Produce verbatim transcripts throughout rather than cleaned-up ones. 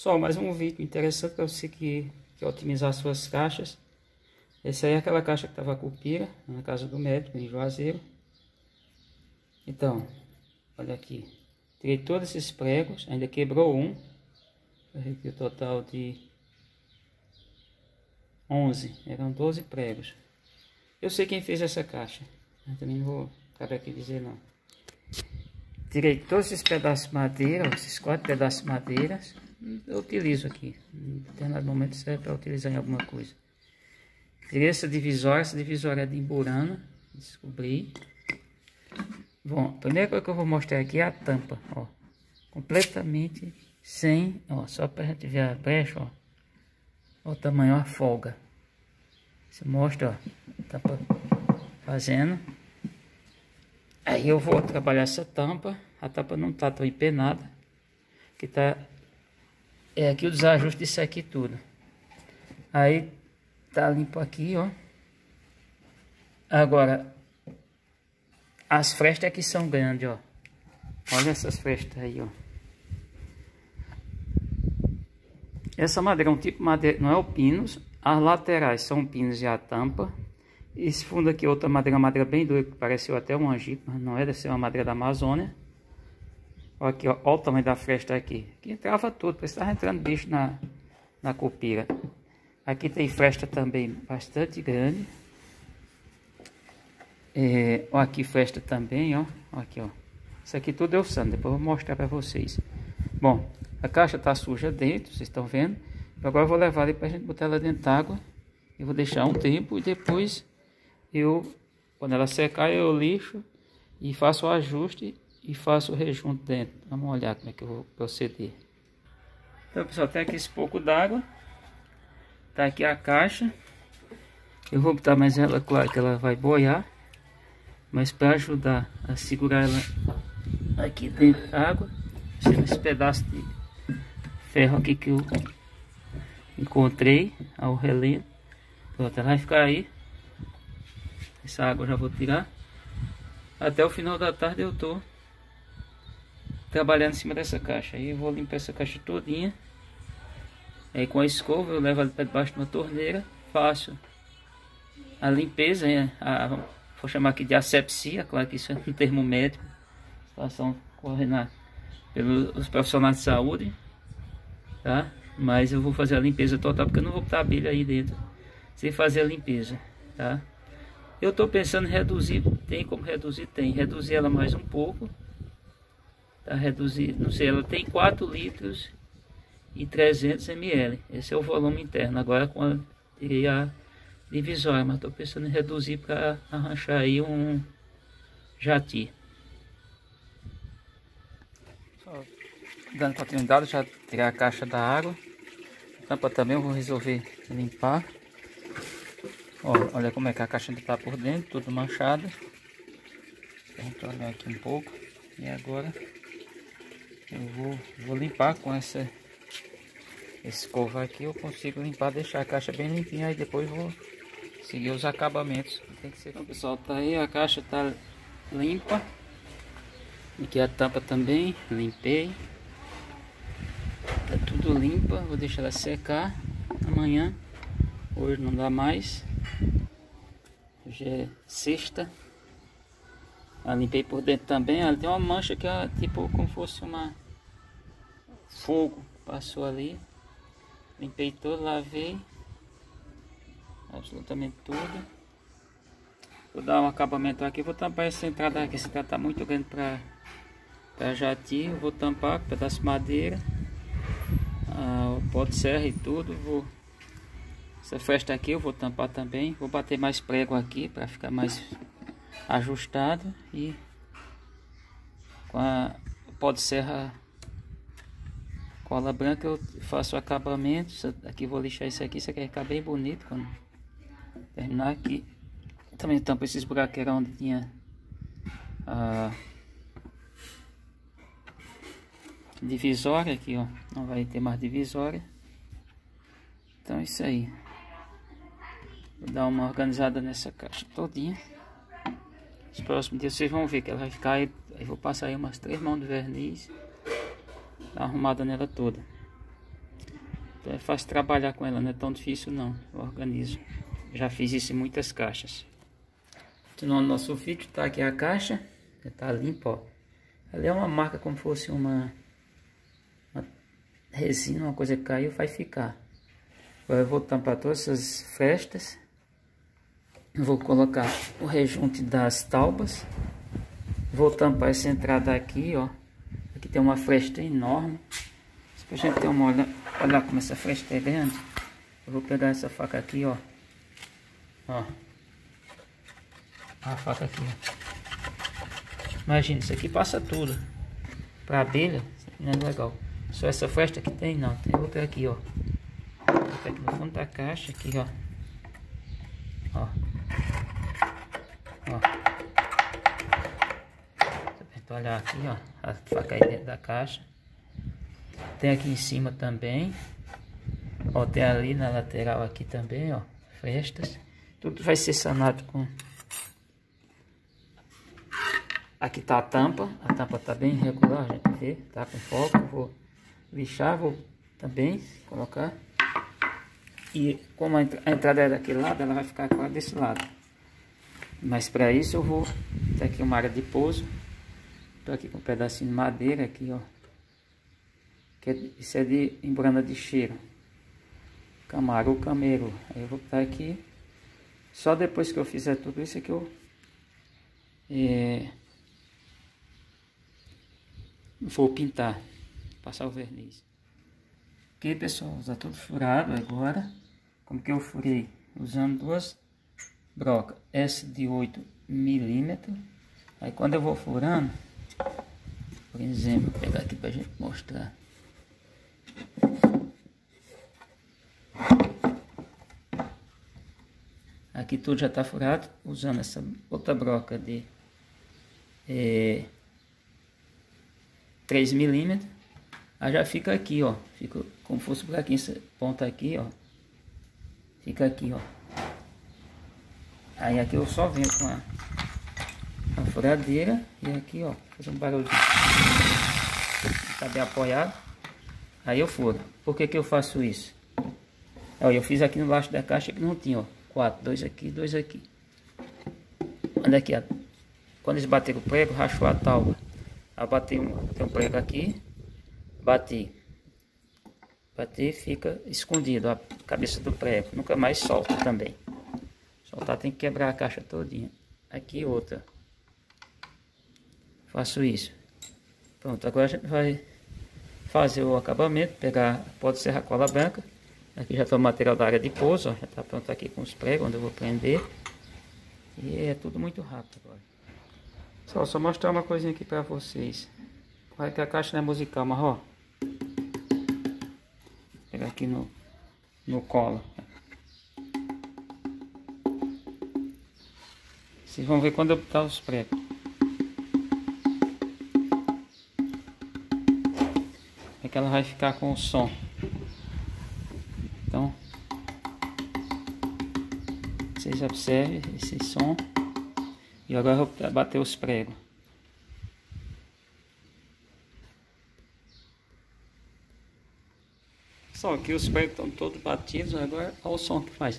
Pessoal, mais um vídeo interessante para você que quer otimizar suas caixas. Essa aí é aquela caixa que estava com cupira na casa do médico em Juazeiro. Então, olha aqui, tirei todos esses pregos, ainda quebrou um. Aqui o total de onze, eram doze pregos. Eu sei quem fez essa caixa, eu também não vou cabe aqui dizer não. Tirei todos esses pedaços de madeira, esses quatro pedaços de madeira. Eu utilizo aqui, em determinado momento serve para utilizar em alguma coisa. Tirei essa divisória, essa divisória é de Imburana, descobri. Bom, a primeira coisa que eu vou mostrar aqui é a tampa, ó, completamente sem, ó, só para a gente ver a brecha, ó, ó o tamanho, ó, a folga. Você mostra, ó, a tampa fazendo. Aí eu vou trabalhar essa tampa, a tampa não tá tão empenada, que tá, é aqui o desajuste disso aqui tudo. Aí tá limpo aqui, ó. Agora, as frestas aqui são grandes, ó. Olha essas frestas aí, ó. Essa madeira é um tipo de madeira, não é o pinus. As laterais são pinos e a tampa. Esse fundo aqui é outra madeira, uma madeira bem dura, que pareceu até um angico, mas não é, deve ser uma madeira da Amazônia. Olha aqui, ó, olha o tamanho da fresta aqui. Aqui entrava tudo, parece que estava entrando bicho na, na cupira. Aqui tem fresta também bastante grande. É, ó, aqui fresta também, ó. Ó aqui, ó. Isso aqui tudo eu sando, depois eu vou mostrar para vocês. Bom, a caixa tá suja dentro, vocês estão vendo. Agora eu vou levar ali para a gente botar ela dentro d'água. Eu vou deixar um tempo e depois eu, quando ela secar, eu lixo e faço o ajuste e faço o rejunto dentro. Vamos olhar como é que eu vou proceder. Então, pessoal, tem aqui esse pouco d'água. Tá aqui a caixa. Eu vou botar mais ela, claro que ela vai boiar, mas para ajudar a segurar ela aqui dentro da água, esse pedaço de ferro aqui que eu encontrei ao relento. Pronto, ela vai ficar aí. Essa água eu já vou tirar. Até o final da tarde eu tô trabalhando em cima dessa caixa. Aí eu vou limpar essa caixa todinha. Aí com a escova eu levo ela para debaixo de uma torneira. Faço a limpeza, né? a, vou chamar aqui de asepsia. Claro que isso é um termo médico. Situação correndo pelos profissionais de saúde. Tá? Mas eu vou fazer a limpeza total, porque eu não vou botar a abelha aí dentro sem fazer a limpeza, tá? Eu tô pensando em reduzir, tem como reduzir? Tem, reduzir ela mais um pouco, tá? Reduzir, não sei, ela tem quatro litros e trezentos mililitros, esse é o volume interno. Agora com a, tirei a divisória, mas tô pensando em reduzir para arranchar aí um jati. Só dando continuidade, já tirei a caixa da água. A tampa também eu vou resolver limpar. Ó, olha como é que a caixa está por dentro, tudo manchada. A gente olhar aqui um pouco. E agora eu vou, vou limpar com essa escova aqui. Eu consigo limpar, deixar a caixa bem limpinha. Aí depois vou seguir os acabamentos. Tem que ser. Então, pessoal, tá aí, a caixa tá limpa. Aqui a tampa também, limpei. Tá tudo limpa, vou deixar ela secar amanhã. Hoje não dá mais. Hoje é sexta. Eu limpei por dentro também. Ela tem uma mancha que é tipo como fosse uma fogo. Passou ali. Limpei todo, lavei. Absolutamente tudo. Vou dar um acabamento aqui. Vou tampar essa entrada aqui. Essa entrada tá muito grande para para jati. Eu vou tampar com um pedaço de madeira. Ah, o pó de serra e tudo. Vou Essa fresta aqui eu vou tampar também. Vou bater mais prego aqui para ficar mais ajustado. E com a pó de serra cola branca eu faço o acabamento. Aqui vou lixar isso aqui. Isso aqui vai ficar bem bonito quando terminar aqui. Também tampo esses buraqueiros onde tinha a divisória aqui, ó. Não vai ter mais divisória. Então é isso aí. Vou dar uma organizada nessa caixa todinha. Os próximos dias vocês vão ver que ela vai ficar aí. Aí vou passar aí umas três mãos de verniz. Dar uma arrumada nela toda. É fácil trabalhar com ela, não é tão difícil não. Eu organizo. Já fiz isso em muitas caixas. Continuando nosso vídeo, tá aqui a caixa. Já tá limpa, ó. Ali é uma marca como fosse uma, uma resina, uma coisa que caiu, vai ficar. Agora eu vou tampar todas essas frestas. Vou colocar o rejunte das taubas. Vou tampar essa entrada aqui, ó. Aqui tem uma fresta enorme. Pra gente ter uma olhada, olha como essa fresta é grande. Eu vou pegar essa faca aqui, ó. Ó. A faca aqui, ó. Imagina, isso aqui passa tudo. Pra abelha, isso aqui não é legal. Só essa fresta que tem, não. Tem outra aqui, ó. Outra aqui no fundo da caixa, aqui, ó. Ó. Ó. Você olhar aqui, ó. A faca aí dentro da caixa. Tem aqui em cima também. Ó, tem ali na lateral aqui também, ó. Frestas. Tudo vai ser sanado com... Aqui tá a tampa. A tampa tá bem irregular, a gente vê. Tá com foco. Vou lixar, vou também colocar. E como a entrada é daquele lado, ela vai ficar agora desse lado. Mas para isso eu vou... Tem aqui uma área de pouso. Tô aqui com um pedacinho de madeira aqui, ó. Que é, isso é de embrana de cheiro. Camaru, cameiro. Aí eu vou botar aqui. Só depois que eu fizer tudo isso é que eu... É, vou pintar. Passar o verniz. Ok, pessoal. Está tudo furado agora. Como que eu furei? Usando duas brocas. Essa de oito milímetros. Aí quando eu vou furando... Por exemplo, vou pegar aqui pra gente mostrar. Aqui tudo já tá furado, usando essa outra broca de é, três milímetros. Aí já fica aqui, ó. Fica como fosse por aqui, essa ponta aqui, ó. Fica aqui, ó. Aí aqui eu só venho com a, a furadeira e aqui, ó. Fazer um barulho. Tá bem apoiado. Aí eu furo. Por que que eu faço isso? Ó, eu fiz aqui embaixo da caixa que não tinha, ó. Quatro, dois aqui, dois aqui. Olha aqui, ó. Quando eles bateram o prego, rachou a tábua. Aí bati um, tem um prego aqui. Bati. Bati, fica escondido a cabeça do prego. Nunca mais solta também. Soltar tem que quebrar a caixa todinha. Aqui outra. Faço isso. Pronto, agora a gente vai fazer o acabamento. Pegar, pode ser a cola branca. Aqui já está o material da área de pouso, ó, já está pronto aqui com os pregos, onde eu vou prender. E é tudo muito rápido agora. Só, só mostrar uma coisinha aqui para vocês. Olha que a caixa não é musical, mas ó. Vou pegar aqui no, no colo. Vocês vão ver quando eu botar os pregos. É que ela vai ficar com o som. Então, vocês observem esse som. E agora eu vou bater os pregos. Só que os pregos estão todos batidos. Agora olha o som que faz.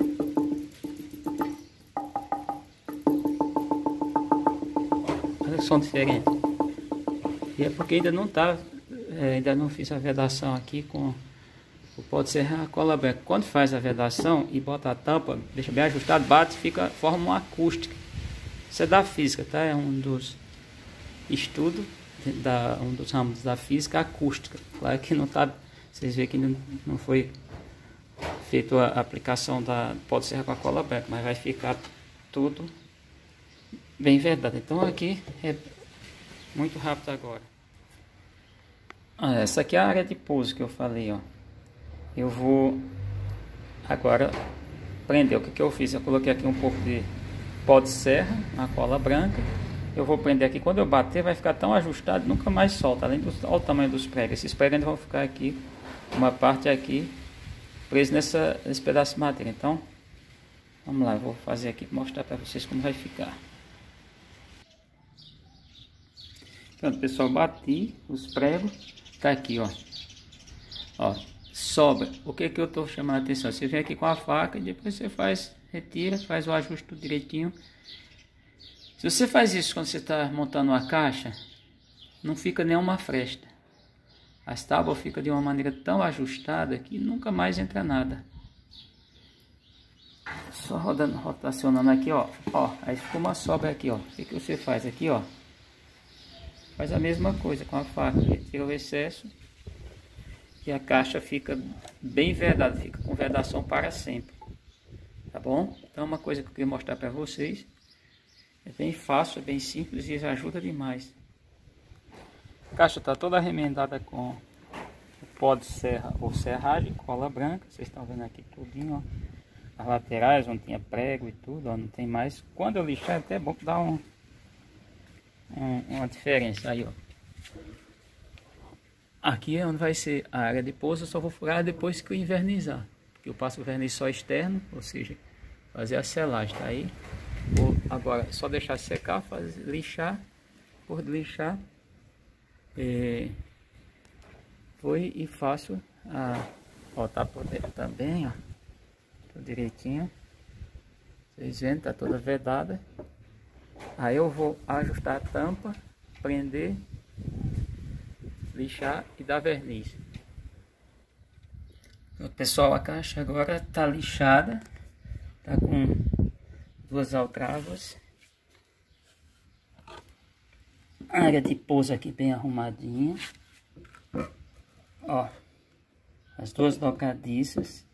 Olha o som diferente. E é porque ainda não tá, é, ainda não fiz a vedação aqui com... Pode ser a cola branca. Quando faz a vedação e bota a tampa, deixa bem ajustado, bate, fica, forma uma acústica. Isso é da física, tá? É um dos estudos, da, um dos ramos da física acústica. Claro que não tá, vocês veem que não, não foi feita a aplicação da pode ser com a cola branca, mas vai ficar tudo bem vedado. Então aqui é muito rápido agora. Ah, essa aqui é a área de pouso que eu falei, ó. Eu vou agora prender. O que que eu fiz? Eu coloquei aqui um pouco de pó de serra, uma cola branca. Eu vou prender aqui. Quando eu bater, vai ficar tão ajustado, nunca mais solta. Além do, olha o tamanho dos pregos. Esses pregos ainda vão ficar aqui, uma parte aqui, preso nessa, nesse pedaço de madeira. Então, vamos lá. Eu vou fazer aqui para mostrar para vocês como vai ficar. Pronto, pessoal. Bati os pregos. Tá aqui, ó. Ó. sobra, o que que eu estou chamando a atenção? Você vem aqui com a faca e depois você faz, retira, faz o ajuste tudo direitinho. Se você faz isso quando você está montando uma caixa, não fica nenhuma fresta. As tábuas ficam de uma maneira tão ajustada que nunca mais entra nada. Só rodando, rotacionando aqui, ó, ó, aí ficou uma sobra aqui, ó. O que que você faz aqui, ó? Faz a mesma coisa com a faca, retira o excesso e a caixa fica bem vedada, fica com vedação para sempre, tá bom? Então uma coisa que eu queria mostrar para vocês, é bem fácil, é bem simples e ajuda demais. A caixa está toda remendada com o pó de serra ou serragem, cola branca, vocês estão vendo aqui tudinho, ó. As laterais onde tinha prego e tudo, ó, não tem mais. Quando eu lixar é até bom que dá um, um, uma diferença aí, ó. Aqui é onde vai ser a área de pouso, eu só vou furar depois que eu invernizar. Porque eu passo o verniz só externo, ou seja, fazer a selagem, tá aí. Vou agora só deixar secar, fazer, lixar, por lixar. É, foi e faço a... Ó, tá por dentro também, ó. Tudo direitinho. Vocês vendo, tá toda vedada. Aí eu vou ajustar a tampa, prender, lixar e dar verniz. Então, pessoal, a caixa agora tá lixada, tá com duas altravas, a área de pouso aqui bem arrumadinha, ó, as duas dobradiças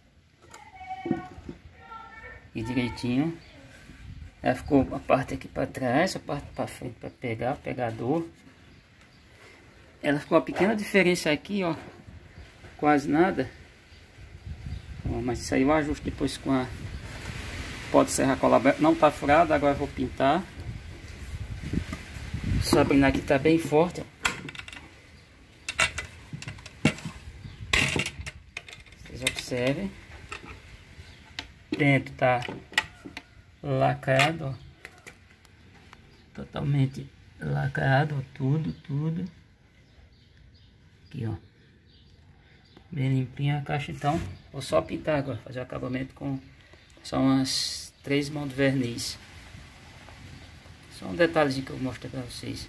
e direitinho. Ela ficou a parte aqui para trás, a parte para frente para pegar, pegador. Ela ficou uma pequena diferença aqui, ó, quase nada. Ó, mas isso aí eu ajusto depois com a pó de serra cola branca. Não tá furado, agora eu vou pintar. Só abrindo aqui tá bem forte, ó. Vocês observem. Dentro tá lacrado, ó. Totalmente lacrado, tudo, tudo. Aqui, ó. Bem limpinha a caixa, então. Vou só pintar agora, fazer o acabamento com só umas três mãos de verniz. Só um detalhezinho que eu mostro para vocês.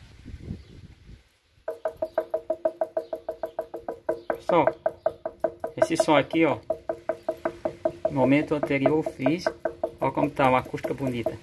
Pessoal, esse som aqui, ó, no momento anterior eu fiz. Olha como tá uma acústica bonita.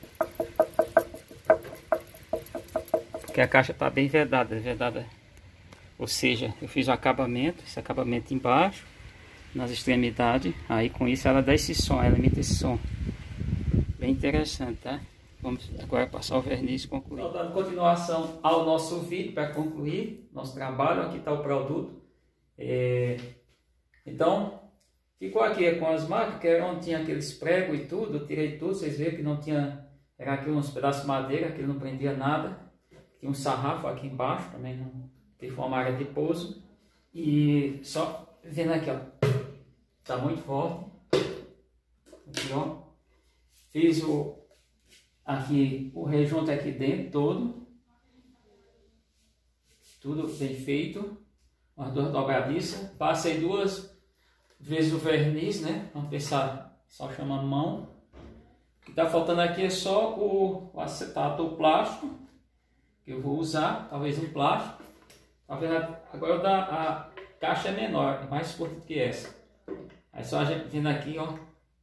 Porque a caixa tá bem vedada, vedada. Ou seja, eu fiz o acabamento, esse acabamento embaixo, nas extremidades. Aí com isso ela dá esse som, ela emite esse som. Bem interessante, tá? Vamos agora passar o verniz e concluir. Então, dando continuação ao nosso vídeo para concluir nosso trabalho. Aqui está o produto. É... Então, ficou aqui com as marcas, que era onde tinha aqueles pregos e tudo. Eu tirei tudo, vocês viram que não tinha... Era aqui uns pedaços de madeira, que não prendia nada. Tinha um sarrafo aqui embaixo, também não... que foi uma área de pouso. E só vendo aqui, ó. Tá muito forte. Aqui, ó. Fiz o... Aqui o rejunte aqui dentro todo, tudo bem feito, umas duas dobradiças. Passei duas vezes o verniz, né? Vamos pensar só chamando mão. O que tá faltando aqui é só o, o acetato ou plástico que eu vou usar, talvez um plástico. Talvez agora o da a caixa é menor, é mais curta do que essa. Aí só a gente vindo aqui, ó,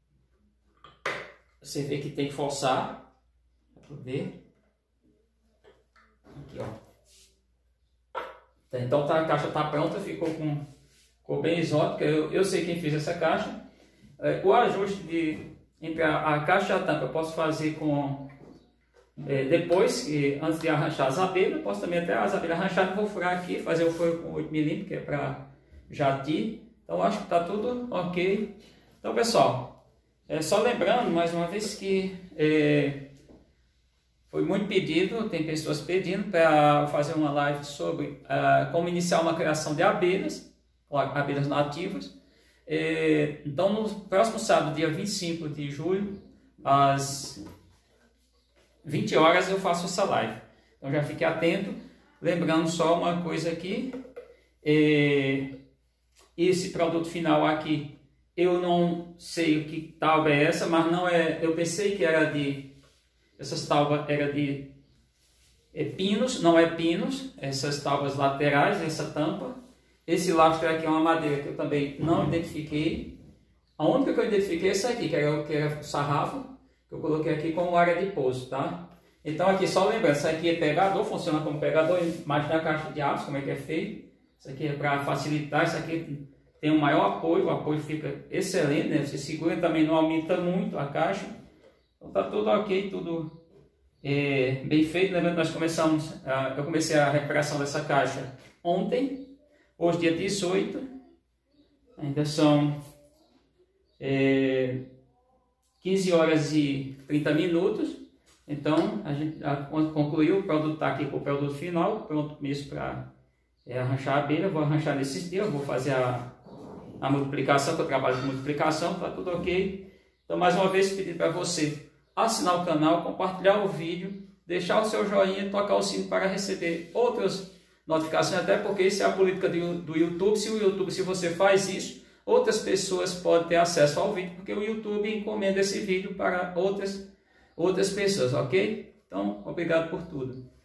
você vê que tem que forçar. Ver aqui, ó. Então tá, a caixa tá pronta, ficou com ficou bem exótica. Eu, eu sei quem fez essa caixa. É, o ajuste de entre a, a caixa e a tampa eu posso fazer com é, depois que antes de arranchar as abelhas. Posso também até as abelhas arranchadas, vou furar aqui, fazer o furo com oito milímetros, que é para jati. Então acho que tá tudo ok. Então, pessoal, é só lembrando mais uma vez que é, foi muito pedido, tem pessoas pedindo para fazer uma live sobre uh, como iniciar uma criação de abelhas, abelhas nativas. E, então, no próximo sábado, dia vinte e cinco de julho, às vinte horas, eu faço essa live. Então, já fique atento. Lembrando só uma coisa aqui, e, esse produto final aqui, eu não sei o que tábua é essa, mas não é, eu pensei que era de, essas tábuas era de é, pinos, não é pinos, essas tábuas laterais, essa tampa. Esse lastro aqui é uma madeira que eu também não identifiquei. A única que eu identifiquei é essa aqui, que era, que era o sarrafo, que eu coloquei aqui como área de pouso, tá? Então aqui, só lembrando, isso aqui é pegador, funciona como pegador, imagina a caixa de aço, como é que é feito. Isso aqui é para facilitar, isso aqui tem um maior apoio, o apoio fica excelente, né? Você segura, também não aumenta muito a caixa. Então tá tudo ok, tudo é, bem feito. Lembrando que nós começamos, a, eu comecei a recuperação dessa caixa ontem, hoje dia dezoito, ainda são é, quinze horas e trinta minutos. Então a gente a, concluiu, o produto está aqui com o produto final, pronto mesmo para é, arranchar a abelha. Vou arranchar nesses dias, vou fazer a, a multiplicação, que eu trabalho com multiplicação, está tudo ok. Então mais uma vez pedir para você assinar o canal, compartilhar o vídeo, deixar o seu joinha e tocar o sino para receber outras notificações, até porque isso é a política do, do YouTube. Se o YouTube, se você faz isso, outras pessoas podem ter acesso ao vídeo, porque o YouTube encomenda esse vídeo para outras, outras pessoas, ok? Então, obrigado por tudo.